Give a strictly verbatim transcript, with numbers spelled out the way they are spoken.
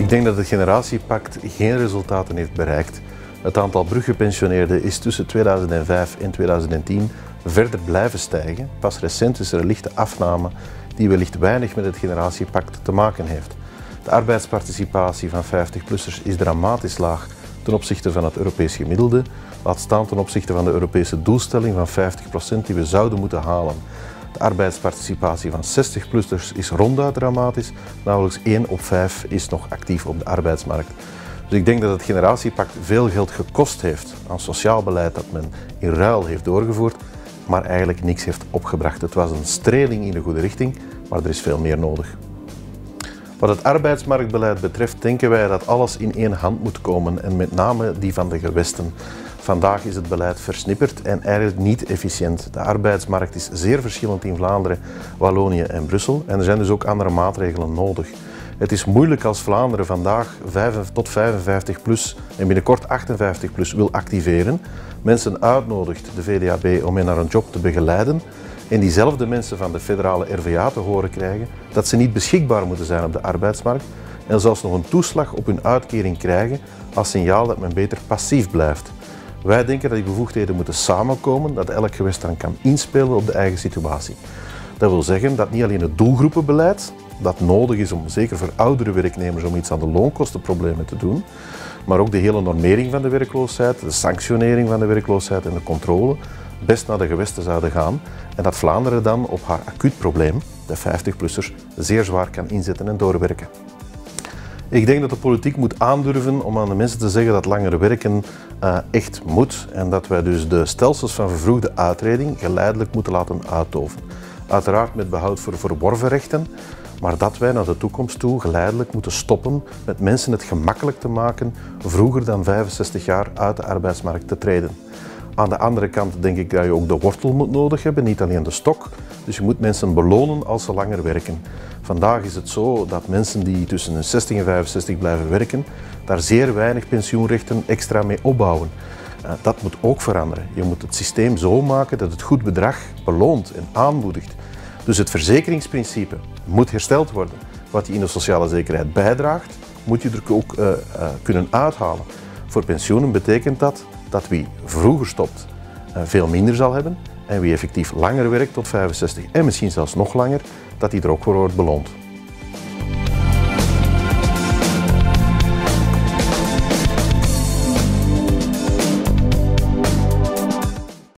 Ik denk dat het generatiepact geen resultaten heeft bereikt. Het aantal bruggepensioneerden is tussen tweeduizend vijf en tweeduizend tien verder blijven stijgen. Pas recent is er een lichte afname die wellicht weinig met het generatiepact te maken heeft. De arbeidsparticipatie van vijftig-plussers is dramatisch laag ten opzichte van het Europees gemiddelde, laat staan ten opzichte van de Europese doelstelling van vijftig procent die we zouden moeten halen. De arbeidsparticipatie van zestig-plussers is ronduit dramatisch, nauwelijks één op vijf is nog actief op de arbeidsmarkt. Dus ik denk dat het generatiepact veel geld gekost heeft aan sociaal beleid dat men in ruil heeft doorgevoerd, maar eigenlijk niks heeft opgebracht. Het was een streling in de goede richting, maar er is veel meer nodig. Wat het arbeidsmarktbeleid betreft denken wij dat alles in één hand moet komen en met name die van de gewesten. Vandaag is het beleid versnipperd en eigenlijk niet efficiënt. De arbeidsmarkt is zeer verschillend in Vlaanderen, Wallonië en Brussel en er zijn dus ook andere maatregelen nodig. Het is moeilijk als Vlaanderen vandaag vijf tot vijfenvijftig plus en binnenkort achtenvijftig plus wil activeren, mensen uitnodigt, de V D A B, om hen naar een job te begeleiden en diezelfde mensen van de federale R V A te horen krijgen dat ze niet beschikbaar moeten zijn op de arbeidsmarkt en zelfs nog een toeslag op hun uitkering krijgen als signaal dat men beter passief blijft. Wij denken dat die bevoegdheden moeten samenkomen, dat elk gewest dan kan inspelen op de eigen situatie. Dat wil zeggen dat niet alleen het doelgroepenbeleid, dat nodig is om zeker voor oudere werknemers om iets aan de loonkostenproblemen te doen, maar ook de hele normering van de werkloosheid, de sanctionering van de werkloosheid en de controle best naar de gewesten zouden gaan en dat Vlaanderen dan op haar acuut probleem, de vijftig-plussers, zeer zwaar kan inzetten en doorwerken. Ik denk dat de politiek moet aandurven om aan de mensen te zeggen dat langer werken uh, echt moet en dat wij dus de stelsels van vervroegde uittreding geleidelijk moeten laten uitdoven. Uiteraard met behoud voor verworven rechten, maar dat wij naar de toekomst toe geleidelijk moeten stoppen met mensen het gemakkelijk te maken vroeger dan vijfenzestig jaar uit de arbeidsmarkt te treden. Aan de andere kant denk ik dat je ook de wortel moet nodig hebben, niet alleen de stok. Dus je moet mensen belonen als ze langer werken. Vandaag is het zo dat mensen die tussen de zestig en vijfenzestig blijven werken, daar zeer weinig pensioenrechten extra mee opbouwen. Uh, dat moet ook veranderen. Je moet het systeem zo maken dat het goed bedrag beloont en aanmoedigt. Dus het verzekeringsprincipe moet hersteld worden. Wat je in de sociale zekerheid bijdraagt, moet je er ook uh, uh, kunnen uithalen. Voor pensioenen betekent dat dat wie vroeger stopt uh, veel minder zal hebben en wie effectief langer werkt tot vijfenzestig en misschien zelfs nog langer, dat die er ook voor wordt beloond.